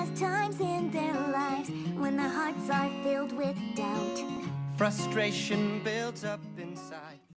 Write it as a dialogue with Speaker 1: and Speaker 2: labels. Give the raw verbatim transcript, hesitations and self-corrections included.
Speaker 1: has times in their lives when their hearts are filled with doubt.
Speaker 2: Frustration builds up inside.